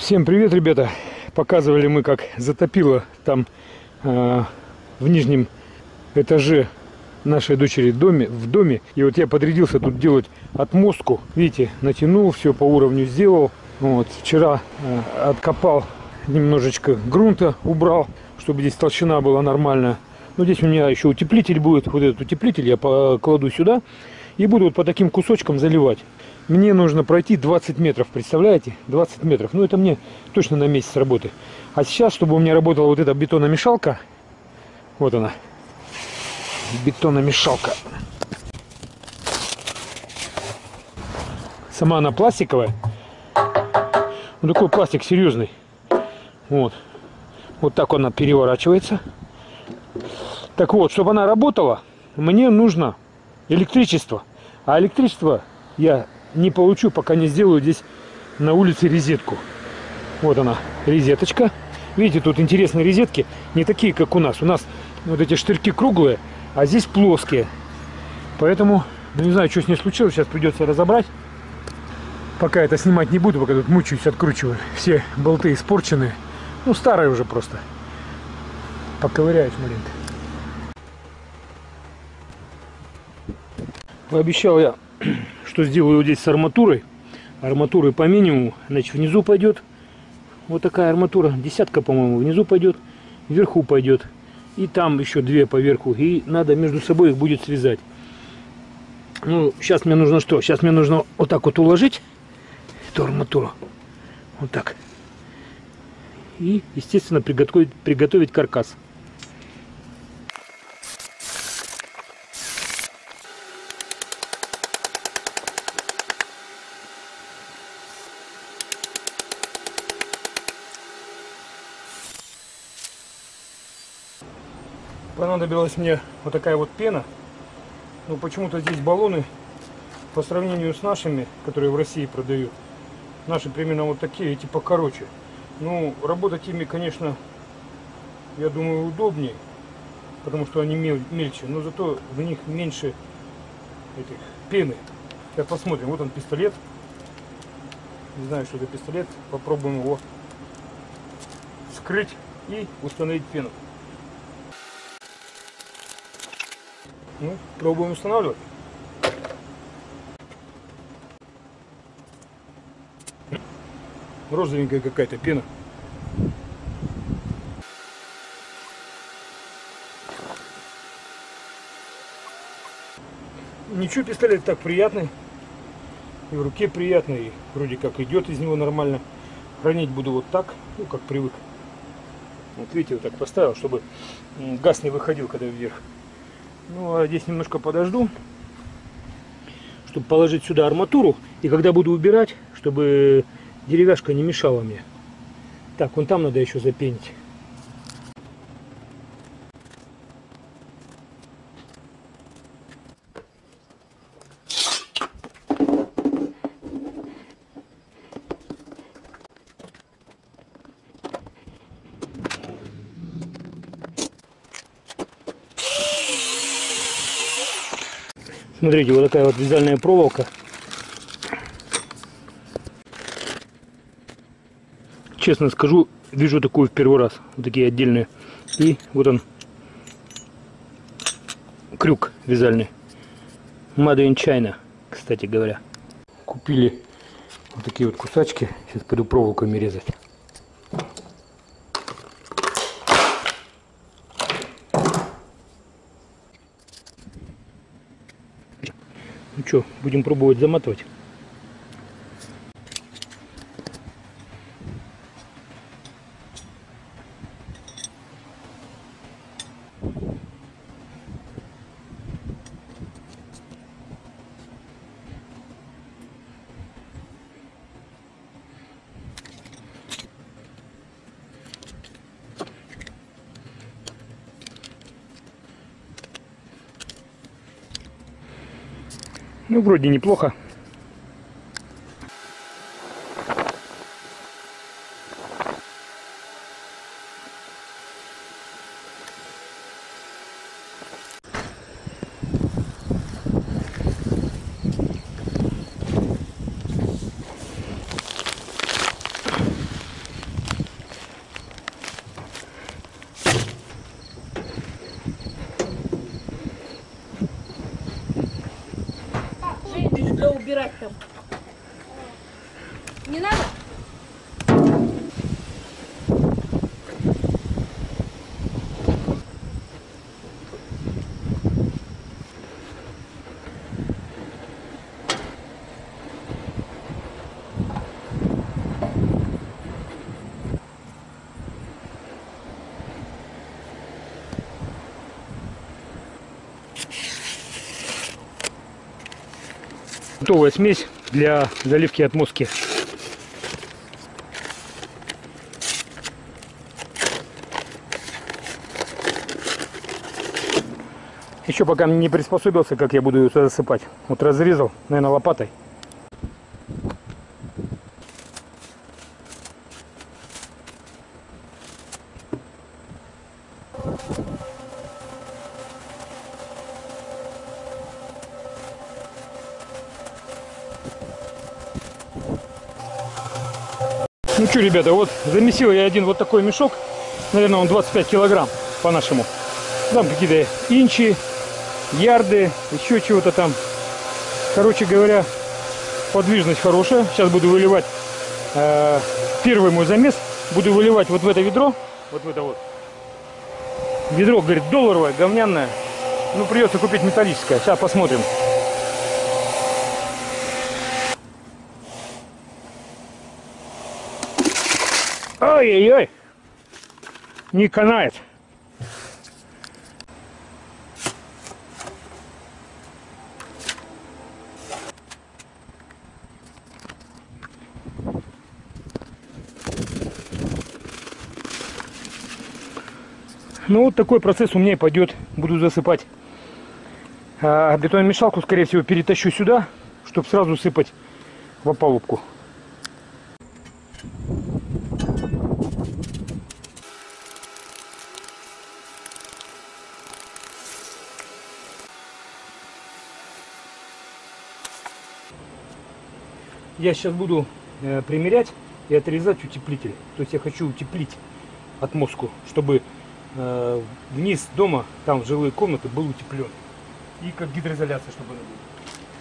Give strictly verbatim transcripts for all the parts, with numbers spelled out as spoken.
Всем привет, ребята! Показывали мы, как затопило там э, в нижнем этаже нашей дочери доме, в доме. И вот я подрядился тут делать отмостку. Видите, натянул, все по уровню сделал. Вот, вчера э, откопал немножечко грунта, убрал, чтобы здесь толщина была нормальная. Но здесь у меня еще утеплитель будет. Вот этот утеплитель я покладу сюда и буду вот по таким кусочкам заливать. Мне нужно пройти двадцать метров, представляете? двадцать метров. Ну, это мне точно на месяц работы. А сейчас, чтобы у меня работала вот эта бетономешалка, вот она, бетономешалка. Сама она пластиковая. Ну, такой пластик серьезный. Вот. Вот так она переворачивается. Так вот, чтобы она работала, мне нужно электричество. А электричество я не получу, пока не сделаю здесь на улице розетку. Вот она, розеточка. Видите, тут интересные розетки, не такие, как у нас. У нас вот эти штырьки круглые, а здесь плоские. Поэтому, ну, не знаю, что с ней случилось, сейчас придется разобрать. Пока это снимать не буду, пока тут мучаюсь, откручиваю. Все болты испорченные. Ну, старые уже просто. Поковыряюсь маленько. Пообещал я, что сделаю здесь с арматурой. Арматуры по минимуму. Значит, внизу пойдет вот такая арматура. Десятка, по-моему, внизу пойдет. Вверху пойдет. И там еще две поверху. И надо между собой их будет связать. Ну, сейчас мне нужно что? Сейчас мне нужно вот так вот уложить эту арматуру. Вот так. И, естественно, приготовить, приготовить каркас. Понадобилась мне вот такая вот пена. Но почему-то здесь баллоны, по сравнению с нашими, которые в России продают, наши примерно вот такие, эти покороче. Ну, работать ими, конечно, я думаю, удобнее, потому что они мель, мельче, но зато в них меньше этих пены. Сейчас посмотрим. Вот он, пистолет. Не знаю, что это пистолет. Попробуем его скрыть и установить пену. Ну, пробуем устанавливать. Розовенькая какая-то пена. Ничего, пистолет так приятный. И в руке приятный. И вроде как идет из него нормально. Хранить буду вот так, ну как привык. Вот видите, вот так поставил, чтобы газ не выходил, когда вверх. Ну, а здесь немножко подожду, чтобы положить сюда арматуру. И когда буду убирать, чтобы деревяшка не мешала мне. Так, вон там надо еще запенить. Смотрите, вот такая вот вязальная проволока. Честно скажу, вижу такую в первый раз. Вот такие отдельные. И вот он, крюк вязальный. Made in China, кстати говоря. Купили вот такие вот кусачки. Сейчас пойду проволоками резать. Ну что, будем пробовать заматывать. Ну, вроде неплохо. убирать там. Не надо? Готовая смесь для заливки отмостки. Еще пока не приспособился, как я буду ее туда засыпать. Вот разрезал, наверное, лопатой. Ну что, ребята, вот замесил я один вот такой мешок. Наверное, он двадцать пять килограмм по-нашему. Там какие-то инчи, ярды, еще чего-то там. Короче говоря, подвижность хорошая. Сейчас буду выливать э, первый мой замес. Буду выливать вот в это ведро. Вот в это вот. Ведро, говорит, долларовое, говняное. Ну, придется купить металлическое. Сейчас посмотрим. Ой-ой-ой, не канает. Ну вот такой процесс у меня и пойдет. Буду засыпать. А бетономешалку, скорее всего, перетащу сюда, чтобы сразу сыпать в опалубку. Я сейчас буду э, примерять и отрезать утеплитель. То есть я хочу утеплить отмостку, чтобы э, вниз дома, там в жилые комнаты, был утеплен. И как гидроизоляция, чтобы она была.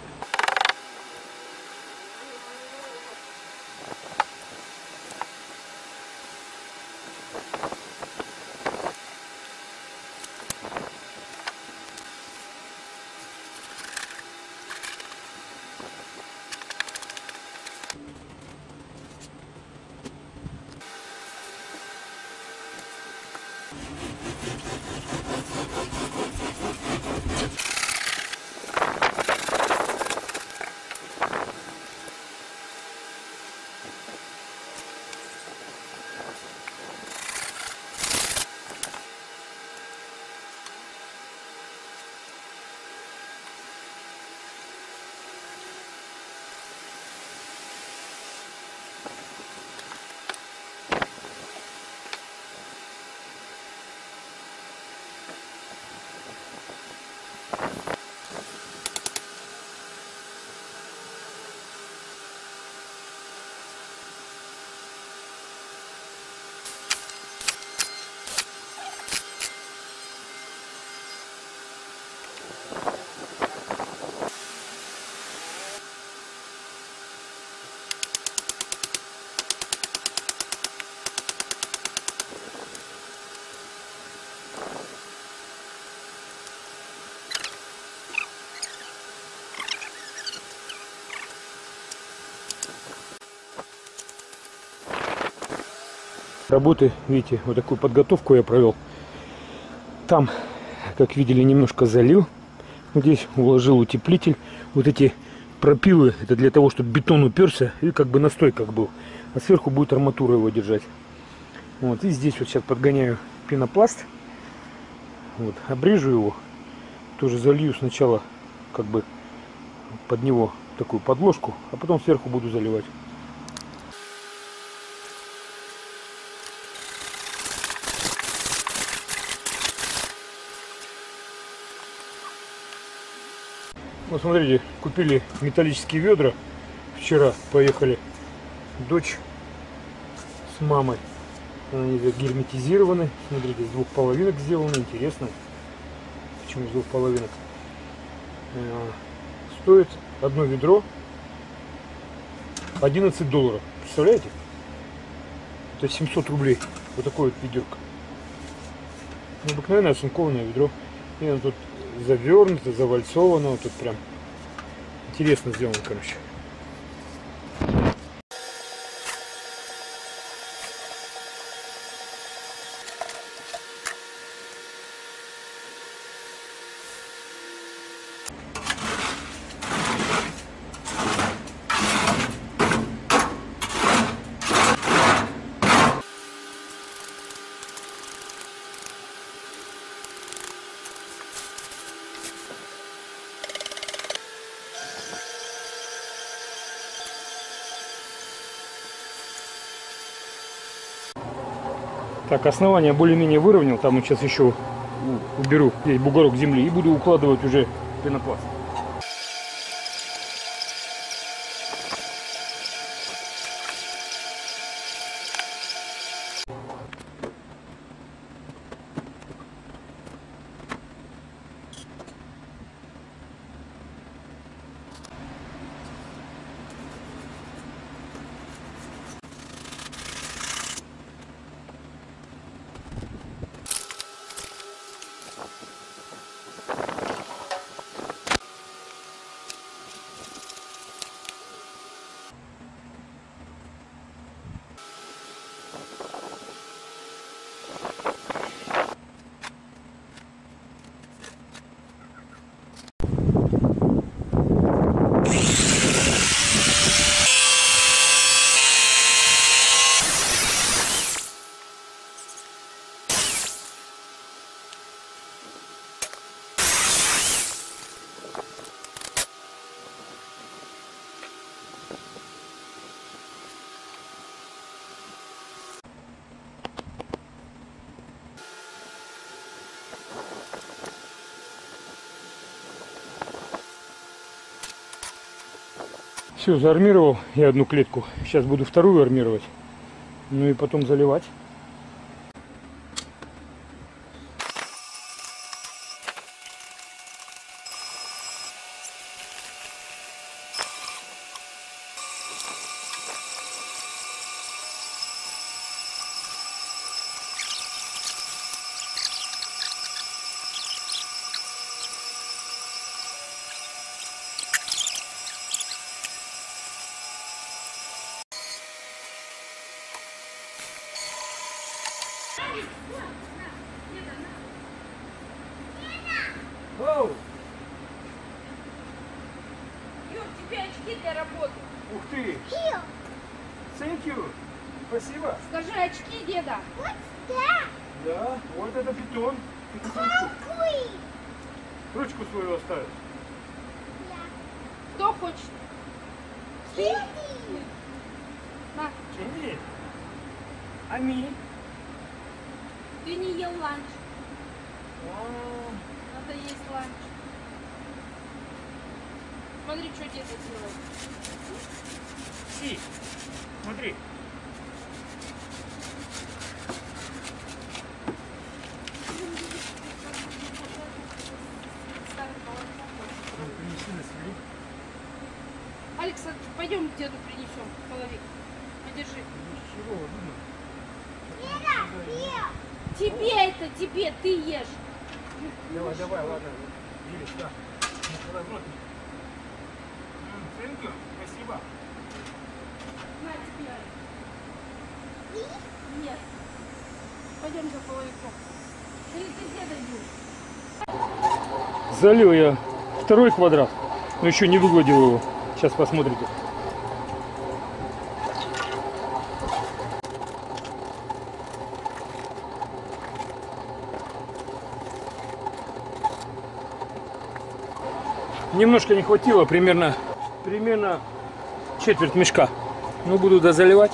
Работы, видите, вот такую подготовку я провел. Там, как видели, немножко залил. Вот здесь уложил утеплитель. Вот эти пропилы, это для того, чтобы бетон уперся и как бы настой как был. А сверху будет арматура его держать. Вот, и здесь вот сейчас подгоняю пенопласт. Вот, обрежу его. Тоже залью сначала как бы под него такую подложку, а потом сверху буду заливать. Вот смотрите, купили металлические ведра. Вчера поехали. Дочь с мамой. Они герметизированы. Смотрите, с двух половинок сделаны. Интересно, почему с двух половинок. Стоит одно ведро одиннадцать долларов. Представляете? Это семьсот рублей. Вот такое вот ведерко. Обыкновенное оцинкованное ведро. И оно тут завернуто, завальцовано. Вот тут прям интересно сделано, короче. Так, основание более-менее выровнял. Там вот сейчас еще уберу здесь бугорок земли и буду укладывать уже пенопласт. Все, заармировал я одну клетку. Сейчас буду вторую армировать. Ну и потом заливать. Оу! Юр, тебе очки для работы. Ух ты! Thank you! Спасибо! Скажи, очки деда. Да, вот это питон. Ручку свою оставил. Кто хочет? На, Иди. Ами. ты не ел ланч. Надо есть ланч. Смотри, что деда делает. Си. Смотри. Принеси на себе. Алекс, пойдем деду принесем половик. Подержи. Чего? Думаю. Тебе это, тебе, ты ешь. Давай, давай, ладно. Делись, да. Размотни. Thank you. Спасибо. На тебе, Алекс. Нет. Пойдем за половиком. Или ты деда ешь? Залил я второй квадрат, но еще не выгладил его. Сейчас посмотрите. Немножко не хватило, примерно, примерно четверть мешка. Ну, буду дозаливать.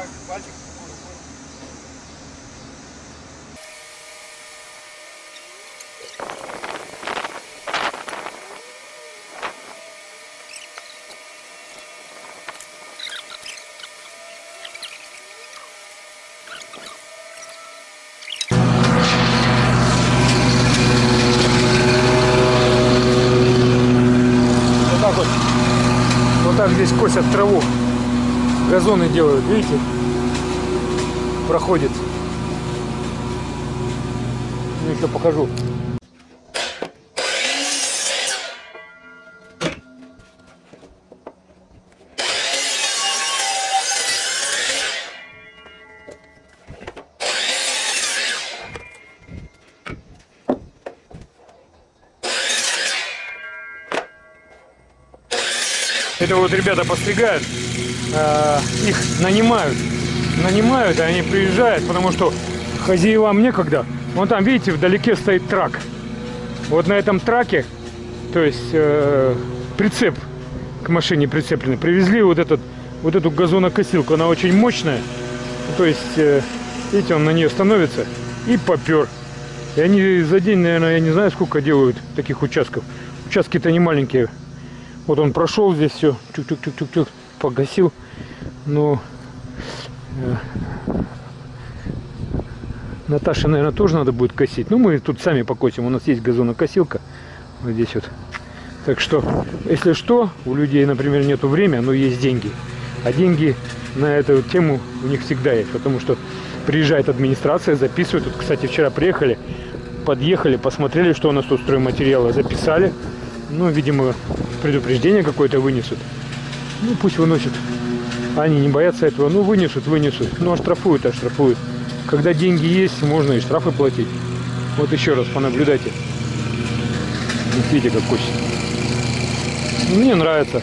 так, пальчик. Вот так здесь косят траву, газоны делают, видите, проходит. Ну, еще покажу. Это вот ребята постригают, э, их нанимают, нанимают, и они приезжают, потому что хозяевам некогда. Вон там, видите, вдалеке стоит трак. Вот на этом траке, то есть э, прицеп к машине прицепленный, привезли вот, этот, вот эту газонокосилку, она очень мощная. То есть, э, видите, он на нее становится и попер. И они за день, наверное, я не знаю, сколько делают таких участков. Участки-то не маленькие. Вот он прошел здесь все, чук-чук-чук-чук, погасил. Но э, Наташе, наверное, тоже надо будет косить. Ну, мы тут сами покосим. У нас есть газонокосилка. Вот здесь вот. Так что, если что, у людей, например, нету времени, но есть деньги. А деньги на эту тему у них всегда есть. Потому что приезжает администрация, записывает. Тут, кстати, вчера приехали, подъехали, посмотрели, что у нас тут стройматериалы, записали. Ну, видимо, предупреждение какое-то вынесут. Ну, пусть выносят. Они не боятся этого. Ну, вынесут, вынесут. Ну, оштрафуют, оштрафуют. Когда деньги есть, можно и штрафы платить. Вот еще раз понаблюдайте. Вот видите, как косит. Мне нравится.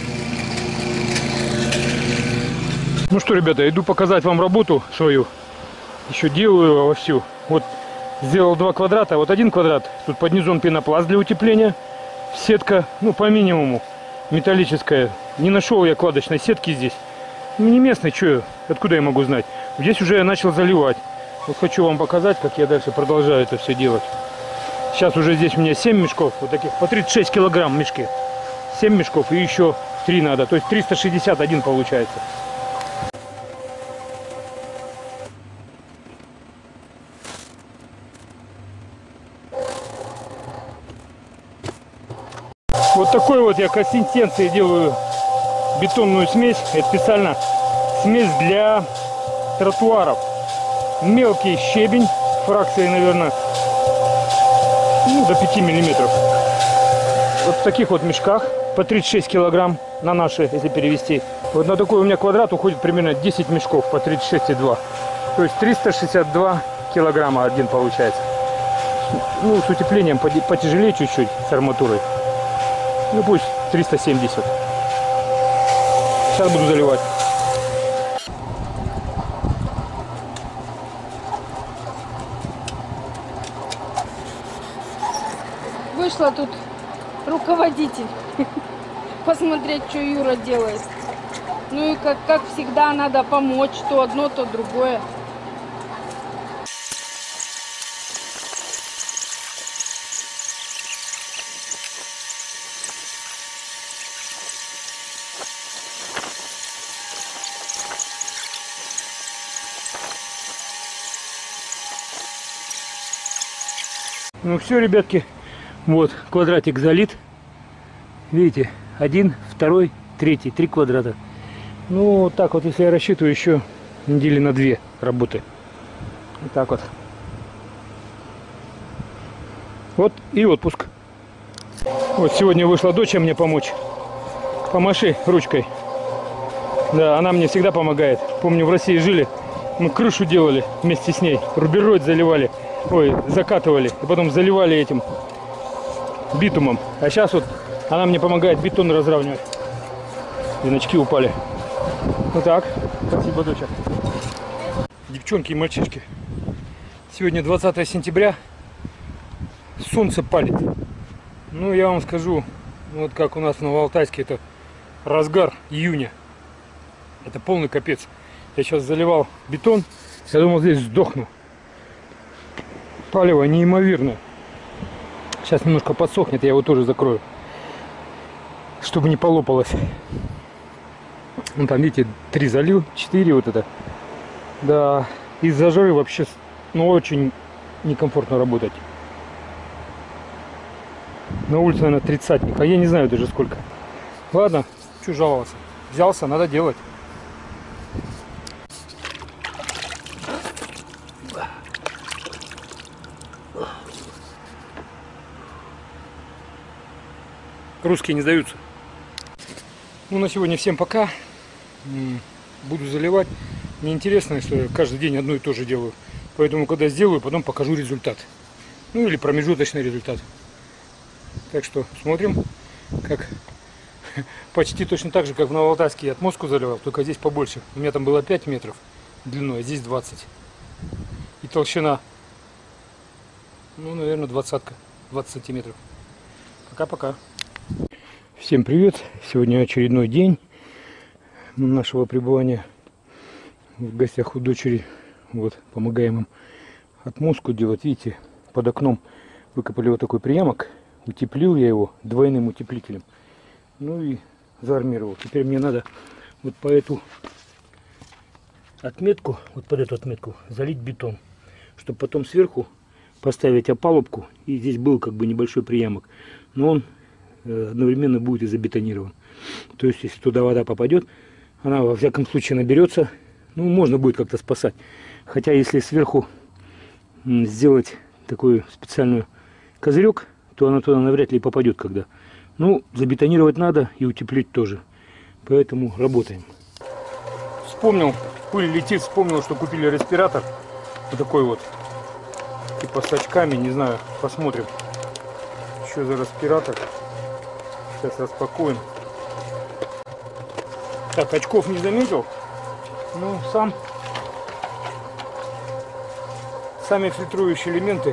Ну что, ребята, иду показать вам работу свою. Еще делаю вовсю. Вот сделал два квадрата. Вот один квадрат. Тут под низом пенопласт для утепления. Сетка, ну, по минимуму, металлическая. Не нашел я кладочной сетки здесь. Не местный, что, откуда я могу знать? Здесь уже я начал заливать. Вот хочу вам показать, как я дальше продолжаю это все делать. Сейчас уже здесь у меня семь мешков, вот таких, по тридцать шесть килограмм мешки. семь мешков и еще три надо, то есть триста шестьдесят один получается. Вот такой вот я консистенции делаю бетонную смесь. Это специально смесь для тротуаров. Мелкий щебень, фракции, наверное, ну, до пяти миллиметров. Вот в таких вот мешках по тридцать шесть килограмм на наши, если перевести. Вот на такой у меня квадрат уходит примерно десять мешков по тридцать шесть и два. То есть триста шестьдесят два килограмма один получается. Ну, с утеплением потяжелее чуть-чуть, с арматурой. Ну пусть триста семьдесят. Сейчас буду заливать. Вышла тут руководитель посмотреть, что Юра делает. Ну и как, как всегда надо помочь, то одно, то другое. Ну все, ребятки, вот квадратик залит. Видите, один, второй, третий, три квадрата. Ну вот так вот, если я рассчитываю, еще недели на две работы. Вот так вот. Вот и отпуск. Вот сегодня вышла дочь мне помочь. Помаши ручкой. Да, она мне всегда помогает. Помню, в России жили, мы крышу делали вместе с ней, рубероид заливали. Ой, закатывали и потом заливали этим битумом. А сейчас вот она мне помогает бетон разравнивать. Веночки упали. Вот так. Спасибо, доча. Девчонки и мальчишки. Сегодня двадцатое сентября. Солнце палит. Ну, я вам скажу, вот как у нас в Новоалтайске, это разгар июня. Это полный капец. Я сейчас заливал бетон. Я думал, здесь сдохну. Палево неимоверное. Сейчас немножко подсохнет, я его тоже закрою, чтобы не полопалось. Ну там, видите, три залил, четыре вот это. Да, из-за жары вообще, ну, очень некомфортно работать. На улице, наверное, тридцатник, а я не знаю даже сколько. Ладно, что жаловаться. Взялся, надо делать. Русские не сдаются. Ну, на сегодня всем пока. Буду заливать. Мне интересно, что я каждый день одно и то же делаю. Поэтому, когда сделаю, потом покажу результат. Ну, или промежуточный результат. Так что смотрим, как почти точно так же, как в Новоалтайске я отмостку заливал, только здесь побольше. У меня там было пять метров длиной, а здесь двадцать. И толщина, ну, наверное, двадцатка, двадцать сантиметров. Пока-пока. Всем привет! Сегодня очередной день нашего пребывания в гостях у дочери. Вот, помогаем им отмостку делать. Видите, под окном выкопали вот такой приямок. Утеплил я его двойным утеплителем. Ну и заармировал. Теперь мне надо вот по эту отметку, вот под эту отметку залить бетон, чтобы потом сверху поставить опалубку. И здесь был как бы небольшой приямок, но он одновременно будет и забетонирован. То есть, если туда вода попадет, она во всяком случае наберется. Ну, можно будет как-то спасать. Хотя, если сверху сделать такой специальный козырек, то она туда навряд ли попадет когда. Ну, забетонировать надо и утеплить тоже. Поэтому работаем. Вспомнил, пыль летит, вспомнил, что купили респиратор. Вот такой вот. Типа с очками, не знаю, посмотрим. Что за респиратор. Сейчас распакуем. Так, очков не заметил. Ну, сам. Сами фильтрующие элементы.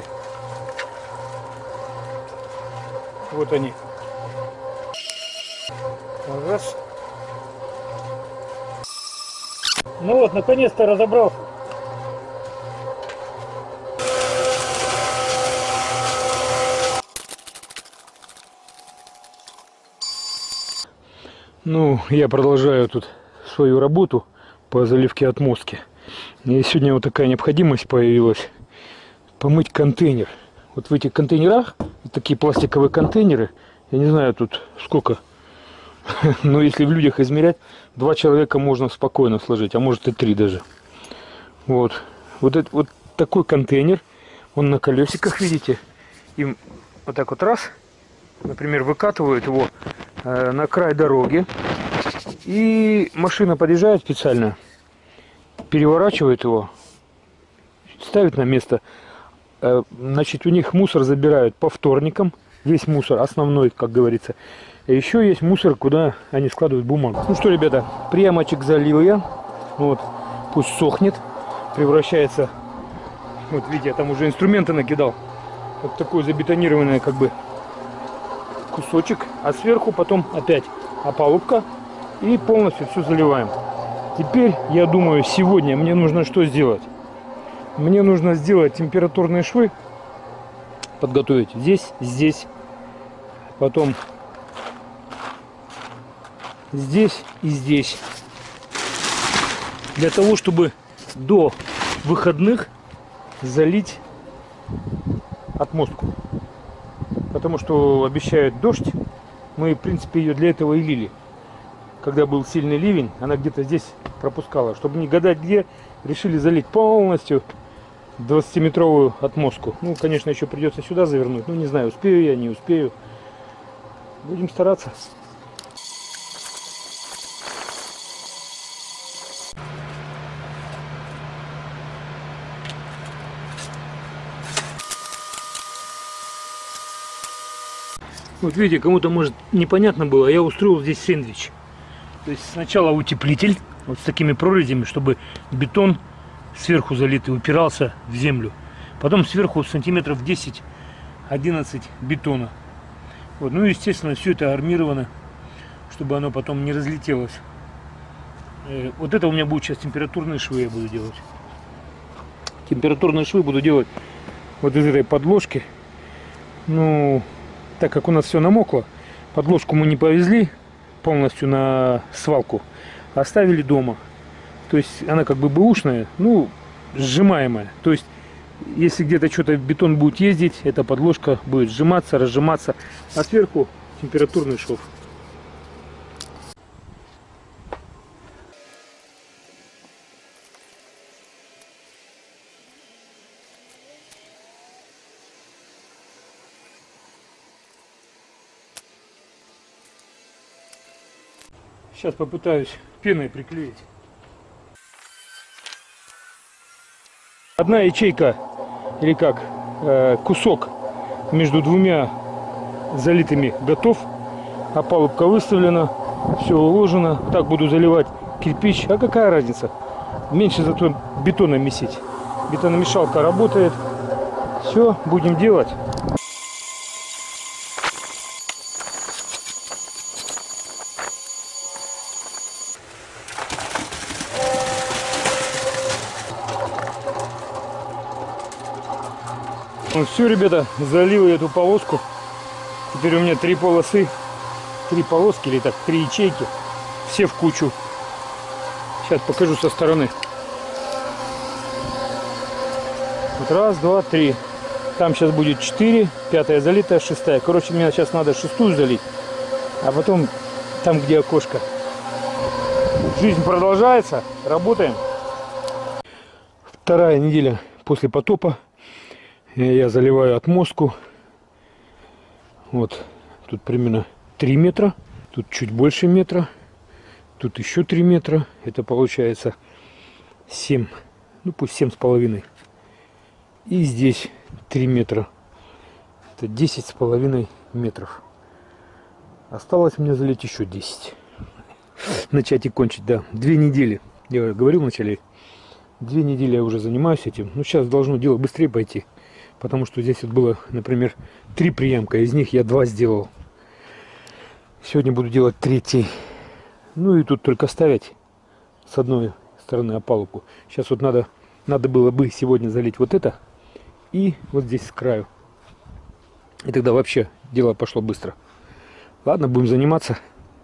Вот они. Раз. Ну вот, наконец-то разобрался. Ну, я продолжаю тут свою работу по заливке отмостки. И сегодня вот такая необходимость появилась помыть контейнер. Вот в этих контейнерах, вот такие пластиковые контейнеры, я не знаю тут сколько, но если в людях измерять, два человека можно спокойно сложить, а может и три даже. Вот, вот, это, вот такой контейнер, он на колесиках, видите, им вот так вот раз, например, выкатывают его э, на край дороги, и машина подъезжает специально, переворачивает его, ставит на место. Значит, у них мусор забирают по вторникам, весь мусор основной, как говорится. И еще есть мусор, куда они складывают бумагу. Ну что, ребята, приямочек залил я. Вот, пусть сохнет, превращается. Вот видите, я там уже инструменты накидал. Вот такой забетонированный как бы кусочек. А сверху потом опять опалубка. И полностью все заливаем. Теперь, я думаю, сегодня мне нужно что сделать? Мне нужно сделать температурные швы, подготовить здесь, здесь, потом здесь и здесь, для того, чтобы до выходных залить отмостку, потому что обещают дождь. Мы, в принципе, ее для этого и лили. Когда был сильный ливень, она где-то здесь пропускала. Чтобы не гадать где, решили залить полностью двадцатиметровую отмостку. Ну, конечно, еще придется сюда завернуть. Ну, не знаю, успею я, не успею. Будем стараться. Вот видите, кому-то может непонятно было, я устроил здесь сэндвич. То есть сначала утеплитель, вот с такими прорезями, чтобы бетон сверху залитый упирался в землю. Потом сверху сантиметров десять-одиннадцать бетона. Вот. Ну и естественно все это армировано, чтобы оно потом не разлетелось. Э, вот это у меня будет сейчас температурные швы, я буду делать. Температурные швы буду делать вот из этой подложки. Ну, так как у нас все намокло, подложку мы не повезли полностью на свалку, а оставили дома. То есть она как бы бэушная, ну, сжимаемая. То есть, если где-то что-то бетон будет ездить, эта подложка будет сжиматься, разжиматься, а сверху температурный шов. Сейчас попытаюсь пеной приклеить. Одна ячейка, или как, э, кусок между двумя залитыми готов. Опалубка выставлена, все уложено. Так буду заливать кирпич. А какая разница? Меньше зато бетона месить. Бетономешалка работает. Все, будем делать. Ну все, ребята, залил я эту полоску. Теперь у меня три полосы, три полоски или так, три ячейки, все в кучу. Сейчас покажу со стороны. Вот раз, два, три. Там сейчас будет четыре, пятая залитая, шестая. Короче, мне сейчас надо шестую залить, а потом там, где окошко. Жизнь продолжается, работаем. Вторая неделя после потопа. Я заливаю отмостку. Вот тут примерно три метра. Тут чуть больше метра. Тут еще три метра. Это получается семь. Ну пусть семь с половиной. И здесь три метра. Это десять с половиной метров. Осталось мне залить еще десять. Начать и кончить, да. Две недели. Я говорил вначале. Две недели я уже занимаюсь этим. Ну сейчас должно дело быстрее пойти. Потому что здесь вот было, например, три приемка. Из них я два сделал. Сегодня буду делать третий. Ну и тут только ставить с одной стороны опалубку. Сейчас вот надо, надо было бы сегодня залить вот это. И вот здесь с краю. И тогда вообще дело пошло быстро. Ладно, будем заниматься.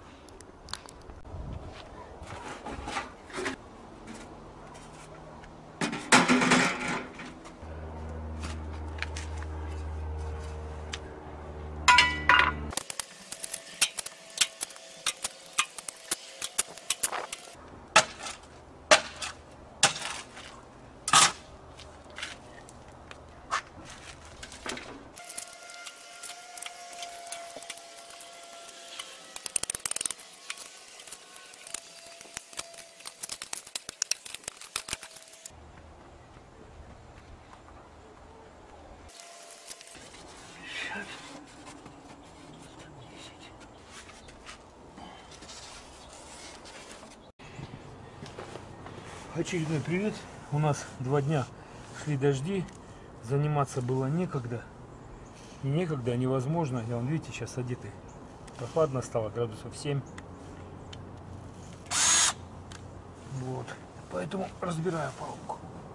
Очередной привет. У нас два дня шли дожди, заниматься было некогда. И некогда, невозможно. Я, вон, видите, сейчас одетый. Прохладно стало, градусов семь. Вот. Поэтому разбираю палку.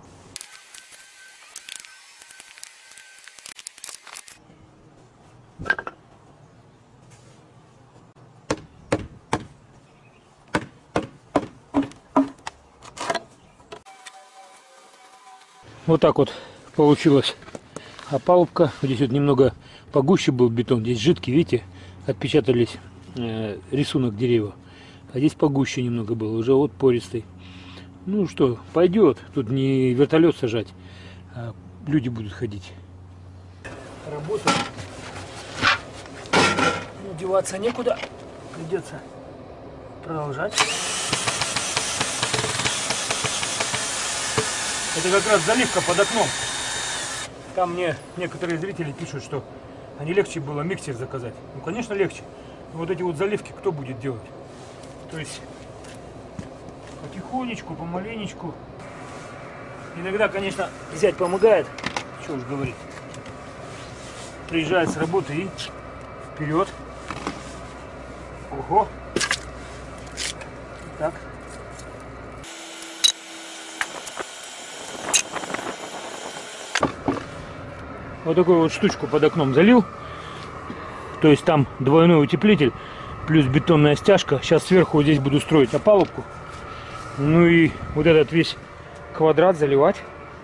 Вот так вот получилась опалубка. Здесь вот немного погуще был бетон. Здесь жидкий, видите, отпечатались э, рисунок дерева. А здесь погуще немного было, уже вот пористый. Ну что, пойдет. Тут не вертолет сажать, а люди будут ходить. Работа. Ну, деваться некуда. Придется продолжать. Это как раз заливка под окном. Там мне некоторые зрители пишут, что а не легче было миксер заказать. Ну, конечно, легче. Но вот эти вот заливки кто будет делать? То есть потихонечку, помаленечку. Иногда, конечно, зять помогает. Что уж говорить. Приезжает с работы и вперед. Ого. Так. вот такую вот штучку под окном залил. То есть там двойной утеплитель плюс бетонная стяжка. Сейчас сверху вот здесь буду строить опалубку. Ну и вот этот весь квадрат заливать.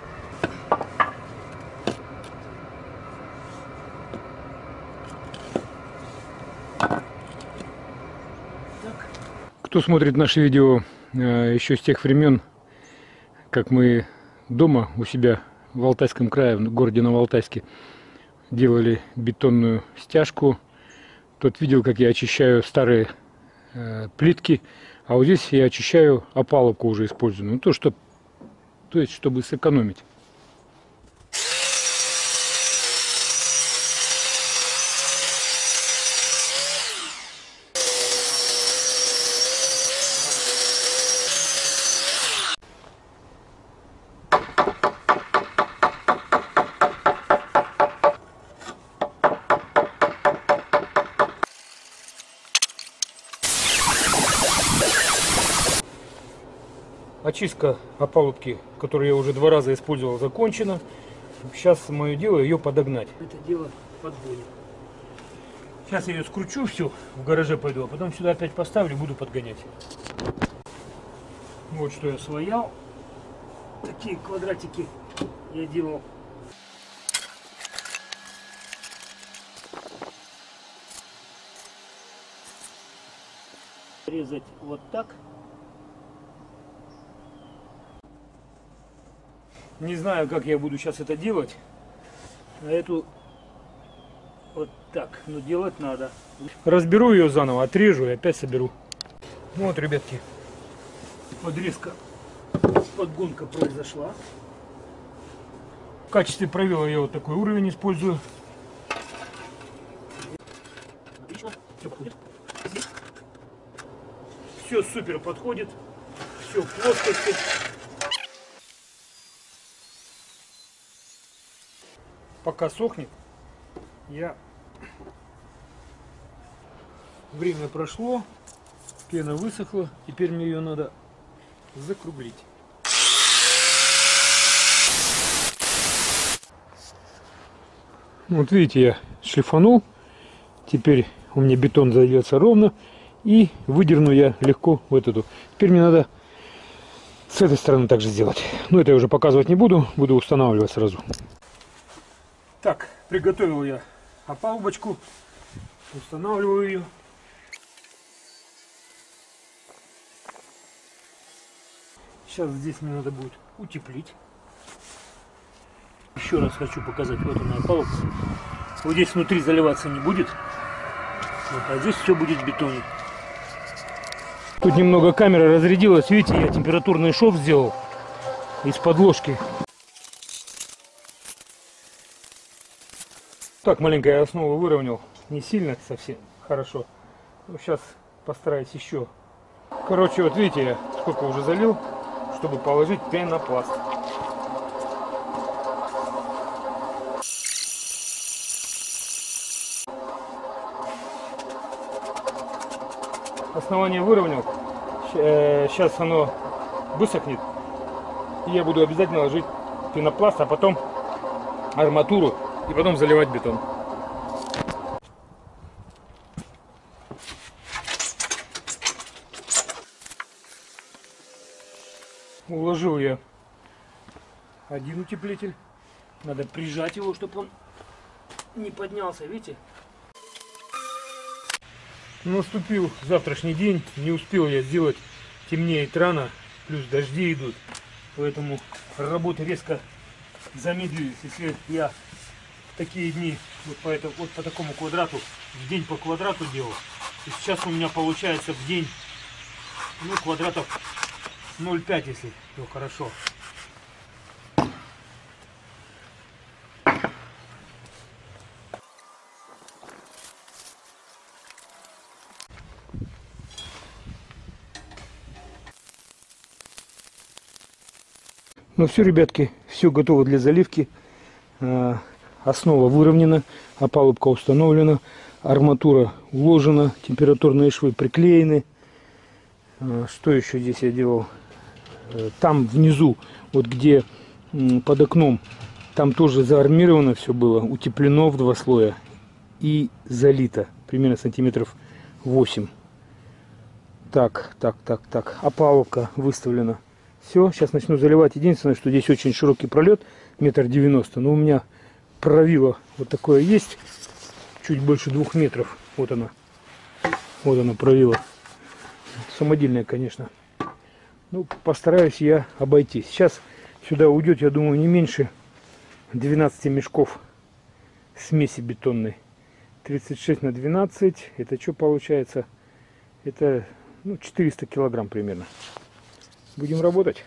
Кто смотрит наши видео э, еще с тех времен, как мы дома у себя в Алтайском крае, в городе Новоалтайске, делали бетонную стяжку, тот видел, как я очищаю старые э, плитки, а вот здесь я очищаю опалубку уже использованную, ну, то, что, то есть чтобы сэкономить. Очистка опалубки, которую я уже два раза использовал, закончена. Сейчас мое дело ее подогнать. Это дело подгоним. Сейчас я ее скручу все, в гараже пойду, а потом сюда опять поставлю, буду подгонять. Вот что я своял. Такие квадратики я делал. Резать вот так. Не знаю, как я буду сейчас это делать. А эту вот так, но делать надо. Разберу ее заново, отрежу и опять соберу. Ну вот, ребятки, подрезка, подгонка произошла. В качестве правила я вот такой уровень использую. Отлично, все подходит. Здесь. Все супер подходит. Все в плоскости. Пока сохнет, я... Время прошло, пена высохла, теперь мне ее надо закруглить. Вот видите, я шлифанул, теперь у меня бетон зальется ровно, и выдерну я легко вот эту. Теперь мне надо с этой стороны также сделать. Но это я уже показывать не буду, буду устанавливать сразу. Так, приготовил я опалубочку, устанавливаю ее. Сейчас здесь мне надо будет утеплить. Еще раз хочу показать, вот она опалубка. Вот здесь внутри заливаться не будет, вот, а здесь все будет в бетоне. Тут немного камера разрядилась, видите, я температурный шов сделал из подложки. Так, маленько я основу выровнял, не сильно совсем хорошо. Ну, сейчас постараюсь еще. Короче, вот видите, я сколько уже залил, чтобы положить пенопласт. Основание выровнял. Сейчас оно высохнет. И я буду обязательно ложить пенопласт, а потом арматуру. И потом заливать бетон. Уложил я один утеплитель. Надо прижать его, чтобы он не поднялся, видите? Наступил завтрашний день. Не успел я сделать, темнеет рано. Плюс дожди идут. Поэтому работы резко замедлились. Если я такие дни вот по, это, вот по такому квадрату в день по квадрату делал, и сейчас у меня получается в день, ну, квадратов ноль пять, если все хорошо. Ну все, ребятки, все готово для заливки. Основа выровнена, опалубка установлена, арматура уложена, температурные швы приклеены. Что еще здесь я делал? Там внизу, вот где под окном, Там тоже заармировано все было, утеплено в два слоя и залито примерно сантиметров восемь. Так, так, так, так. Опалубка выставлена. Все, сейчас начну заливать. Единственное, что здесь очень широкий пролет, метр девяносто. Но у меня правило вот такое есть, чуть больше двух метров. Вот она. Вот она правило. Самодельная, конечно. Ну, постараюсь я обойти. Сейчас сюда уйдет, я думаю, не меньше двенадцати мешков смеси бетонной. тридцать шесть на двенадцать. Это что получается? Это ну, четыреста килограмм примерно. Будем работать.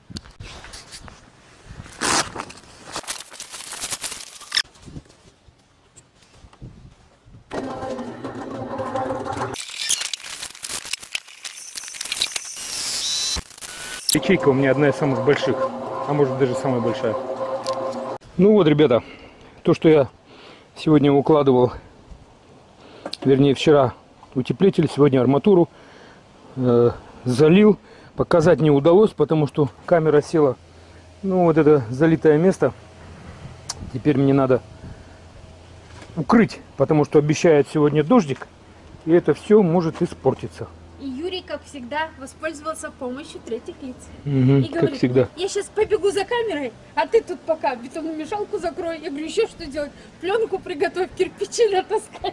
Ячейка у меня одна из самых больших, а может даже самая большая. Ну вот, ребята, то, что я сегодня укладывал, вернее вчера утеплитель, сегодня арматуру, э, залил. Показать не удалось, потому что камера села. Ну вот это залитое место. Теперь мне надо укрыть, потому что обещает сегодня дождик, и это все может испортиться. И Юрий, как всегда, воспользовался помощью третьих лиц. Угу, И как говорит, всегда. я сейчас побегу за камерой, а ты тут пока бетонную мешалку закрой. Я говорю, еще что делать? Пленку приготовь, кирпичи натаскай.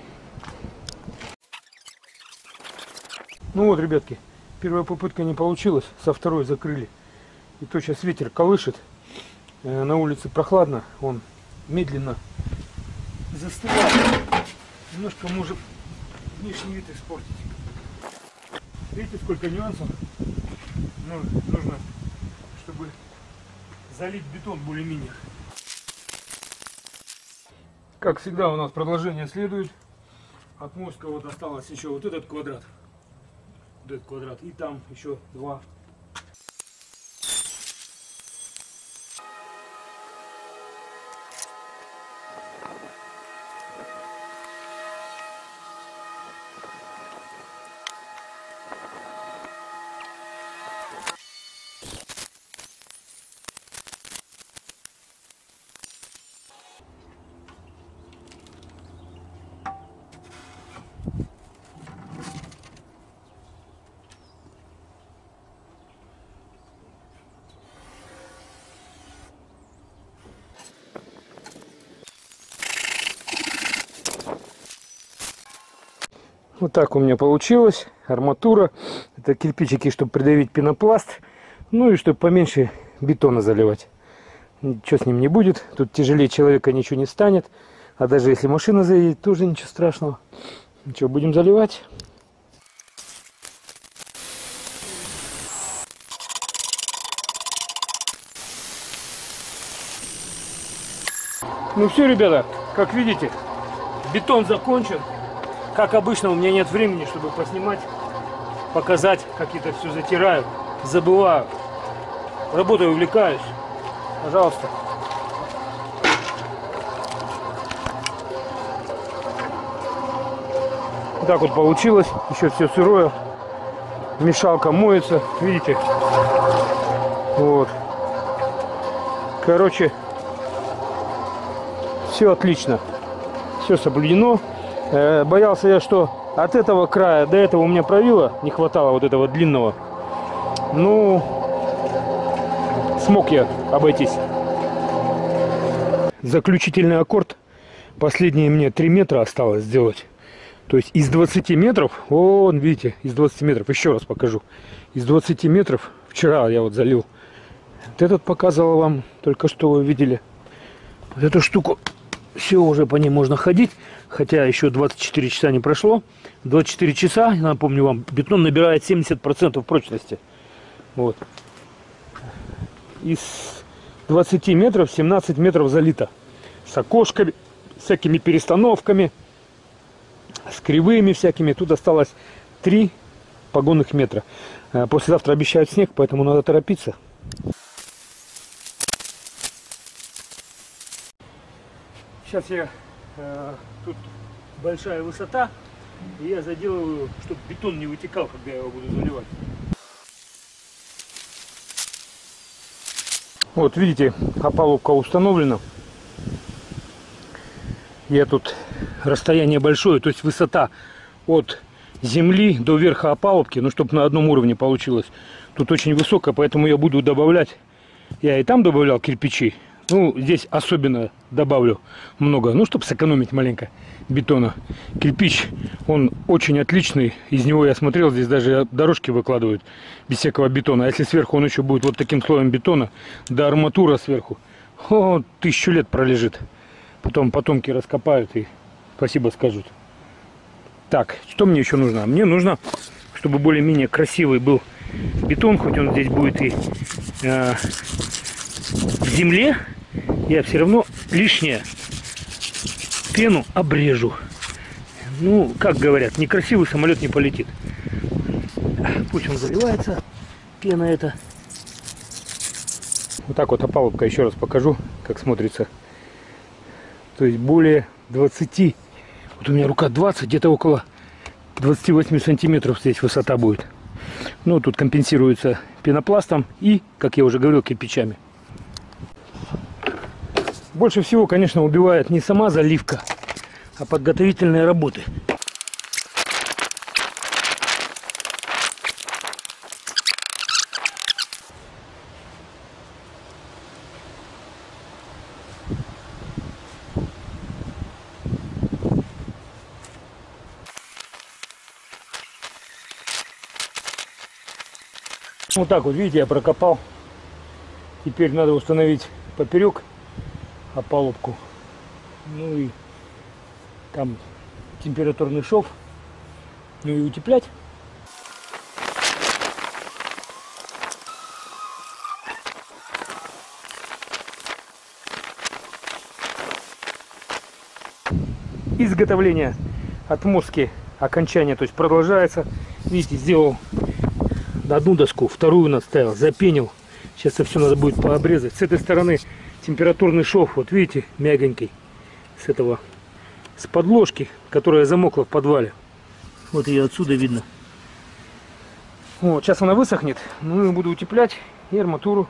Ну вот, ребятки, первая попытка не получилась, со второй закрыли. И то сейчас ветер колышет, на улице прохладно, он медленно застывает. Немножко может внешний вид испортить. Видите, сколько нюансов? Ну, нужно, чтобы залить бетон более-менее. Как всегда, у нас продолжение следует. От мостика вот осталось еще вот этот квадрат. Вот этот квадрат. И там еще два. Вот так у меня получилось. Арматура. Это кирпичики, чтобы придавить пенопласт. Ну и чтобы поменьше бетона заливать. Ничего с ним не будет. Тут тяжелее человека ничего не станет. А даже если машина заедет, тоже ничего страшного. Ничего, будем заливать. Ну все, ребята, как видите, бетон закончен. Как обычно, у меня нет времени, чтобы поснимать, показать, как это все затираю. Забываю. Работой увлекаюсь. Пожалуйста. Так вот получилось. Еще все сырое. Мешалка моется. Видите? Вот. Короче, все отлично. Все соблюдено. Боялся я, что от этого края до этого у меня правило не хватало, вот этого длинного. Ну, смог я обойтись. Заключительный аккорд. Последние мне три метра осталось сделать. То есть из двадцати метров, вон, видите, из двадцати метров, еще раз покажу. Из двадцати метров, вчера я вот залил. Вот этот показывал вам, только что вы видели. Вот эту штуку. Все, уже по ней можно ходить, хотя еще двадцать четыре часа не прошло. двадцать четыре часа, напомню вам, бетон набирает семьдесят процентов прочности. Вот. Из двадцати метров семнадцать метров залито. С окошками, всякими перестановками, с кривыми всякими. Тут осталось три погонных метра. Послезавтра обещают снег, поэтому надо торопиться. Сейчас я, э, тут большая высота, и я заделываю, чтобы бетон не вытекал, когда я его буду заливать. Вот видите, опалубка установлена. Я тут расстояние большое, то есть высота от земли до верха опалубки, ну, чтобы на одном уровне получилось. Тут очень высокая, поэтому я буду добавлять. Я и там добавлял кирпичи. Ну, здесь особенно добавлю много, ну, чтобы сэкономить маленько бетона. Кирпич, он очень отличный. Из него я смотрел, здесь даже дорожки выкладывают без всякого бетона. А если сверху он еще будет вот таким слоем бетона, да арматура сверху, о, тысячу лет пролежит. Потом потомки раскопают и спасибо скажут. Так, что мне еще нужно? Мне нужно, чтобы более-менее красивый был бетон, хоть он здесь будет и э, в земле, я все равно лишнее пену обрежу. Ну, как говорят, некрасивый самолет не полетит. Пусть он заливается, пена эта. Вот так вот опалубка, еще раз покажу, как смотрится. То есть более двадцати. Вот у меня рука двадцать, где-то около двадцати восьми сантиметров здесь высота будет. Ну, тут компенсируется пенопластом и, как я уже говорил, кирпичами. Больше всего, конечно, убивает не сама заливка, а подготовительные работы. Вот так вот, видите, я прокопал. Теперь надо установить поперек опалубку. Ну и там температурный шов. Ну и утеплять. Изготовление отмостки окончания, то есть продолжается. Видите, сделал одну доску, вторую наставил, запенил. Сейчас это все надо будет пообрезать. С этой стороны температурный шов, вот видите, мягенький. С этого, с подложки, которая замокла в подвале. Вот ее отсюда видно. Вот, сейчас она высохнет. Ну и буду утеплять и арматуру.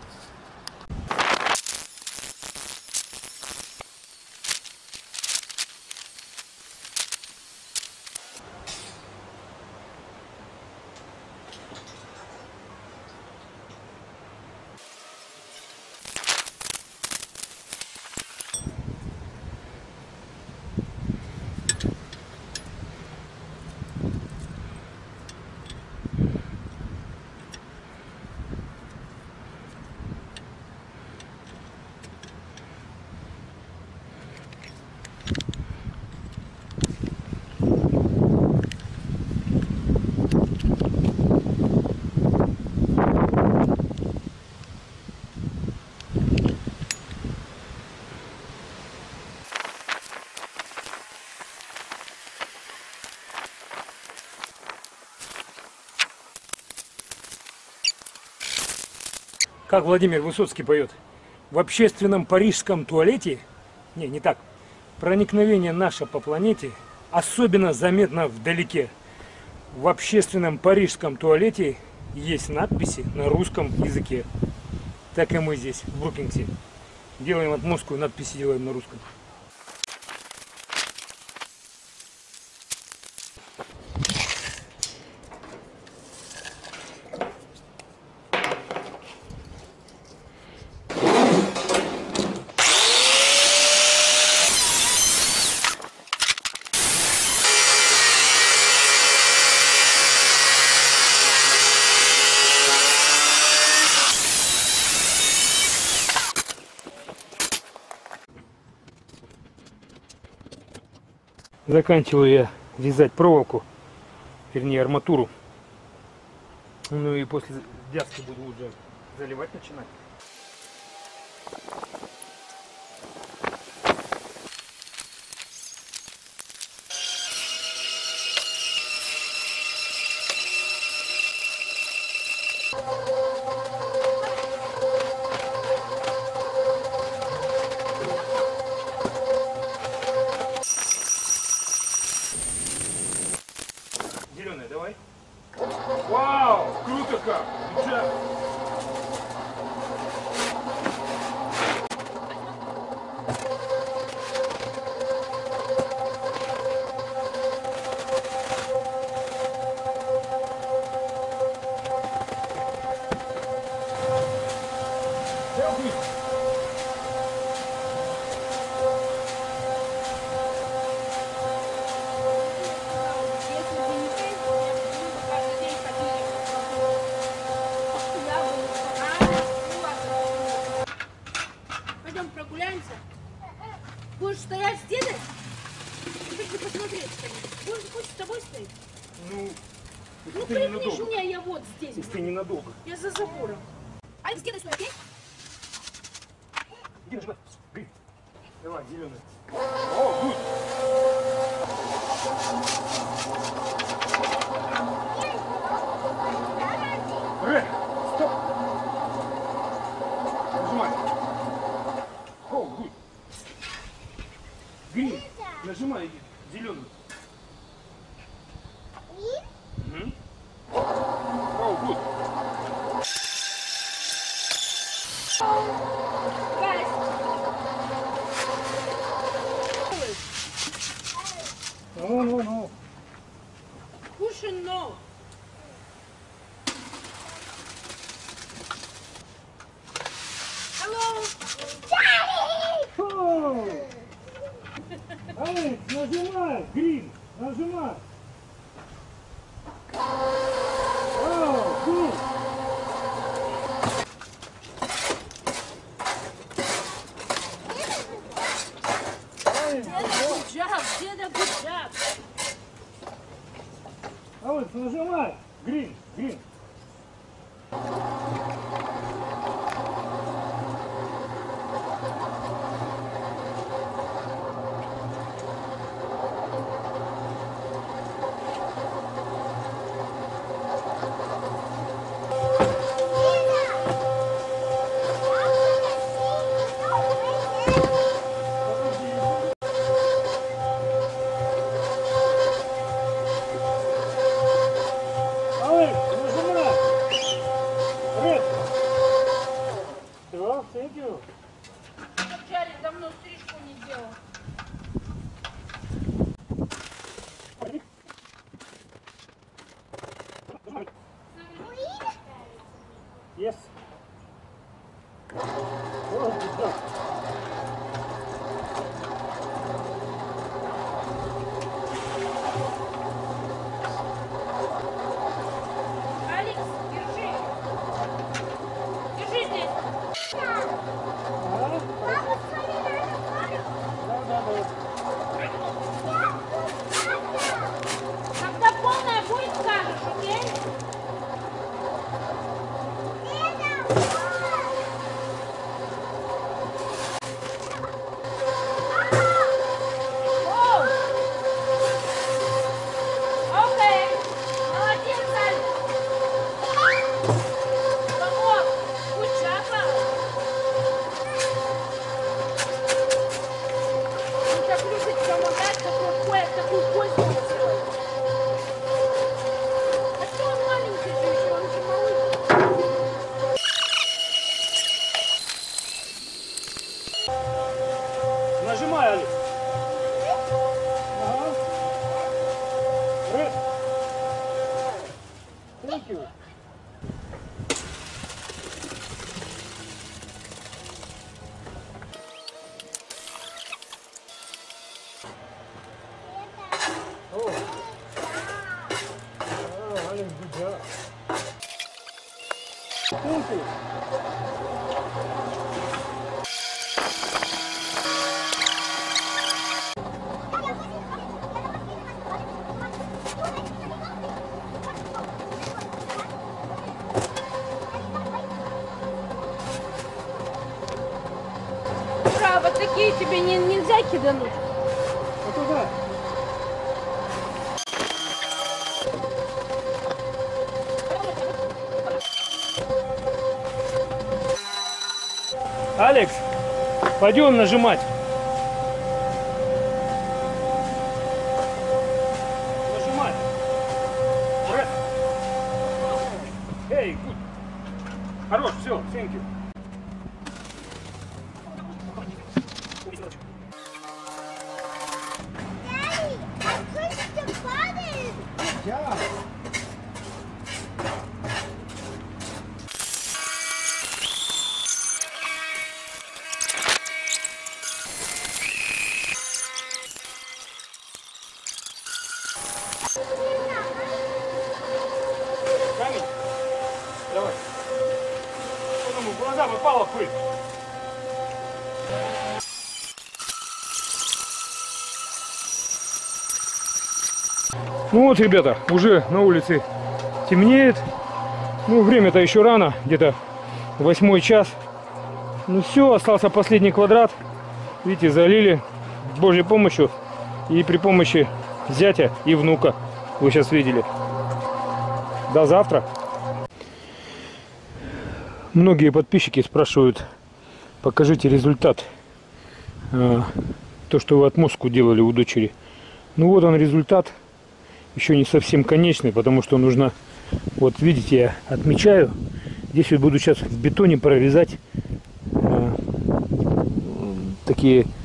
Как Владимир Высоцкий поет: в общественном парижском туалете, не, не так, проникновение наше по планете особенно заметно вдалеке. В общественном парижском туалете есть надписи на русском языке. Так и мы здесь, в Брукингсе, делаем отмостку, надписи делаем на русском. Заканчиваю я вязать проволоку, вернее арматуру. Ну и после вязки буду уже заливать начинать. Зеленая, давай. Вау, круто как! Джаз. Пойдем прогуляемся. Будешь стоять с дедом? Хочу посмотреть, конечно. Будешь, будешь с тобой стоять? Ну, Ну, приближь меня, я вот здесь. если ненадолго. Я за забором. Алекс, с дедом стой, окей? Иди нажимай. Грин. Давай, зеленый. О, гуд. Ред, стоп. Нажимай. О, гуд. Грин. Нажимай, зеленый. Угу. О, гуд. Гайс. Ну, ну, ну. Кушай, но. Hello. О! Алекс, нажимай, Грин, нажимай. О, гуд. Good job, деда, good job. Алекс, нажимай, Грин, Грин. Алекс, нажимай. Ред. Все, thank you. Джарик давно стрижку не делал. Yes. Oh, good job. Алекс, держи. Держи здесь. А? Да, да, да. Когда полная будет, скажешь, окей? Оу! Окей. Молодец, Алекс. Помог. Good job, Алекс. Он так любит помогать, такой кое, такую пользу делает. А что он маленький же еще, он же малыш. Нажимай, Алекс. Ага. Ред. Thank you. Oh. Oh, Alex, good job. Thank you. Ура, вот такие тебе не, нельзя кидануть. Вот туда. Алекс, пойдем нажимать. Нажимать. Ред. Эй, гуд. Хорош, все, thank you. Yeah. глаза попала пыль. Ну вот, ребята, уже на улице темнеет. Ну, время-то еще рано, где-то восьмой час. Ну все, остался последний квадрат. Видите, залили с Божьей помощью и при помощи зятя и внука. Вы сейчас видели. До завтра. Многие подписчики спрашивают, покажите результат. То, что вы отмостку делали у дочери. Ну вот он результат. Еще не совсем конечный, потому что нужно, вот видите, я отмечаю. Здесь вот буду сейчас в бетоне прорезать э, такие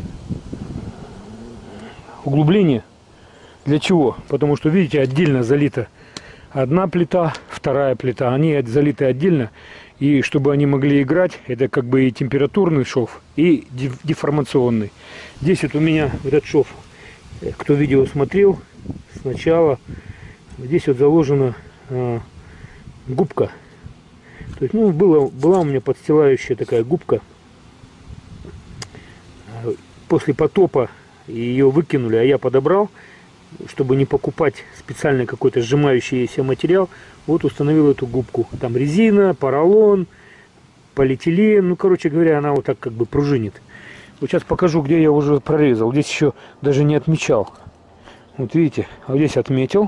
углубления. Для чего? Потому что, видите, отдельно залита одна плита, вторая плита. Они залиты отдельно. И чтобы они могли играть, это как бы и температурный шов, и деформационный. Здесь вот у меня этот шов, кто видео смотрел сначала, здесь вот заложена э, губка. То есть, ну, было, была у меня подстилающая такая губка. После потопа ее выкинули, а я подобрал, чтобы не покупать специальный какой-то сжимающийся материал. Вот установил эту губку. Там резина, поролон, полиэтилен. Ну, короче говоря, она вот так как бы пружинит. Вот сейчас покажу, где я уже прорезал. Здесь еще даже не отмечал. Вот видите, вот здесь отметил.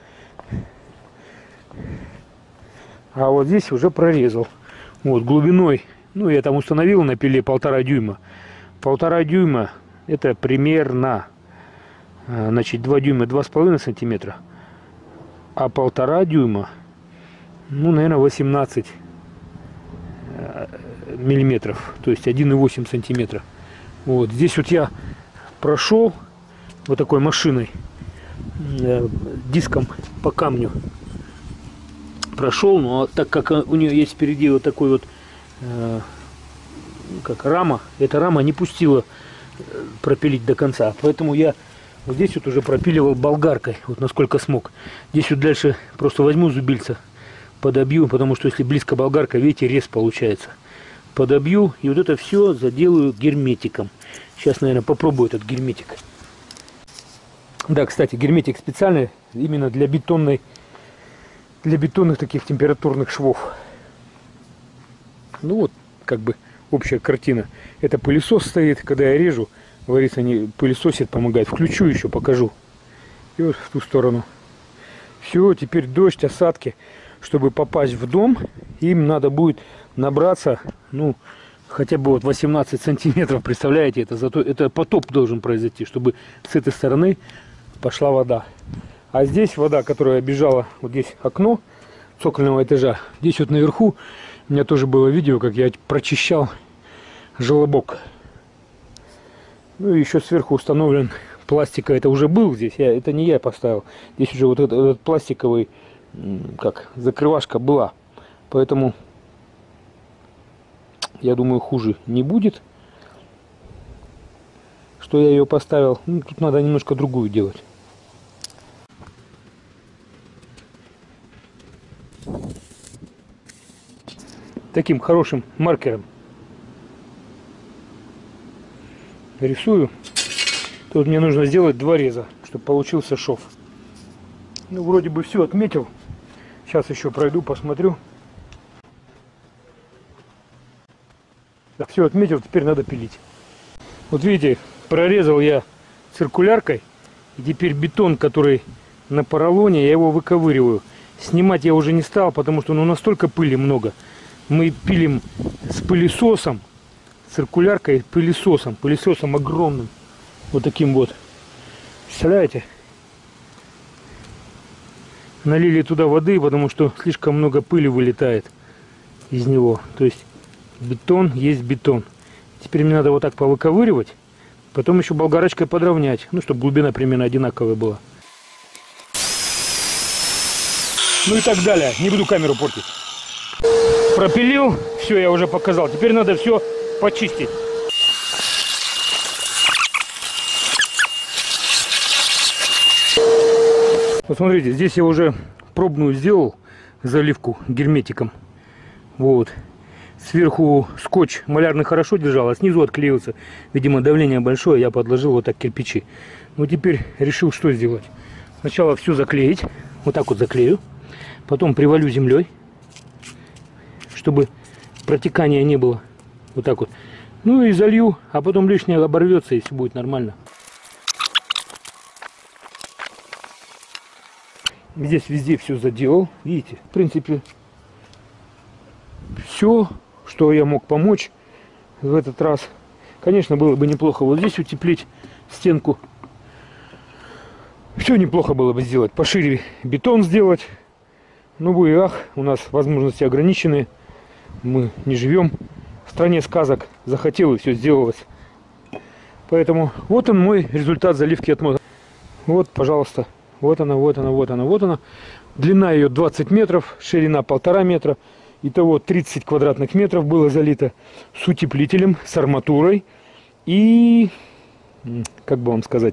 А вот здесь уже прорезал. Вот глубиной, ну, я там установил на пиле полтора дюйма. Полтора дюйма это примерно, значит, два дюйма два с половиной сантиметра. А полтора дюйма, ну, наверное, восемнадцать миллиметров. То есть один и восемь сантиметра. Вот здесь вот я прошел вот такой машиной, диском по камню прошел, но так как у нее есть впереди вот такой вот э, как рама, эта рама не пустила пропилить до конца, поэтому я вот здесь вот уже пропиливал болгаркой, вот насколько смог. Здесь вот дальше просто возьму зубильца, подобью, потому что если близко болгарка, видите, рез получается. Подобью и вот это все заделаю герметиком. Сейчас, наверное, попробую этот герметик. Да, кстати, герметик специальный именно для бетонной, для бетонных таких температурных швов. Ну вот, как бы общая картина. Это пылесос стоит, когда я режу, говорится, не пылесосит, помогает. Включу еще, покажу. И вот в ту сторону. Все, теперь дождь, осадки. Чтобы попасть в дом, им надо будет набраться, ну, хотя бы вот восемнадцать сантиметров, представляете, это зато это потоп должен произойти, чтобы с этой стороны пошла вода. А здесь вода, которая бежала, вот здесь окно цокольного этажа, здесь вот наверху, у меня тоже было видео, как я прочищал желобок. Ну и еще сверху установлен пластиковый, это уже был здесь, я, это не я поставил, здесь уже вот этот, этот пластиковый, как закрывашка была, поэтому я думаю, хуже не будет, что я ее поставил. Ну, тут надо немножко другую делать. Таким хорошим маркером рисую. Тут мне нужно сделать два реза, чтобы получился шов. Ну, вроде бы все отметил. Сейчас еще пройду, посмотрю. Да, все отметил, теперь надо пилить. Вот видите, прорезал я циркуляркой. И теперь бетон, который на поролоне, я его выковыриваю. Снимать я уже не стал, потому что ну настолько пыли много. Мы пилим с пылесосом, циркуляркой, пылесосом, пылесосом огромным. Вот таким вот. Представляете? Налили туда воды, потому что слишком много пыли вылетает из него. То есть бетон есть бетон. Теперь мне надо вот так повыковыривать, потом еще болгарочкой подровнять, ну, чтобы глубина примерно одинаковая была. Ну и так далее. Не буду камеру портить. Пропилил, все, я уже показал. Теперь надо все почистить. Посмотрите, здесь я уже пробную сделал заливку герметиком. Вот. Сверху скотч малярный хорошо держал, а снизу отклеился. Видимо, давление большое, я подложил вот так кирпичи. Ну, теперь решил, что сделать. Сначала все заклеить. Вот так вот заклею. Потом привалю землей, чтобы протекания не было. Вот так вот. Ну и залью, а потом лишнее оборвется, если будет нормально. Здесь везде все заделал. Видите, в принципе, все, что я мог помочь в этот раз. Конечно, было бы неплохо вот здесь утеплить стенку. Все неплохо было бы сделать. Пошире бетон сделать. Ну, вы ах, у нас возможности ограничены. Мы не живем в стране сказок. Захотел, и все сделалось. Поэтому вот он мой результат заливки от мода. Вот, пожалуйста. Вот она, вот она, вот она, вот она. Длина ее двадцать метров, ширина полтора метра. Итого тридцать квадратных метров было залито с утеплителем, с арматурой. И, как бы вам сказать,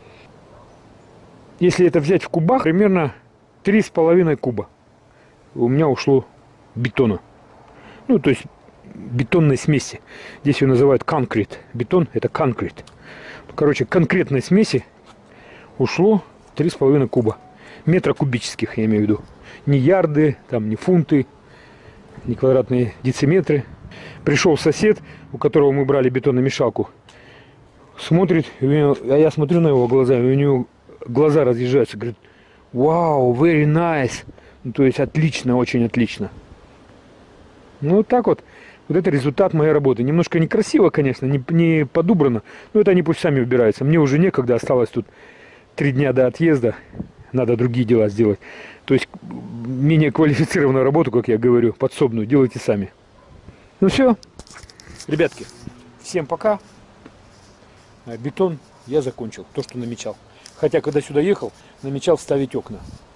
если это взять в кубах, примерно три с половиной куба у меня ушло бетона. Ну, то есть бетонной смеси. Здесь ее называют конкрет. Бетон — это конкрет. Короче, конкретной смеси ушло три с половиной куба. Метра кубических, я имею в виду. Не ярды, там, не фунты, не квадратные дециметры. Пришел сосед, у которого мы брали бетономешалку. Смотрит, а я смотрю на его глаза, и у него глаза разъезжаются. Говорит, вау, very nice. Ну, то есть отлично, очень отлично. Ну, вот так вот. Вот это результат моей работы. Немножко некрасиво, конечно, не, не подубрано. Но это они пусть сами убираются. Мне уже некогда, осталось тут три дня до отъезда. Надо другие дела сделать. То есть менее квалифицированную работу, как я говорю, подсобную, делайте сами. Ну все, ребятки, всем пока. Бетон я закончил, то, что намечал. Хотя, когда сюда ехал, намечал вставить окна.